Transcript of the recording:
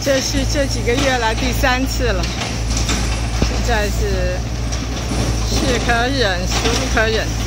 这是这几个月来第3次了，现在是是可忍，孰不可忍。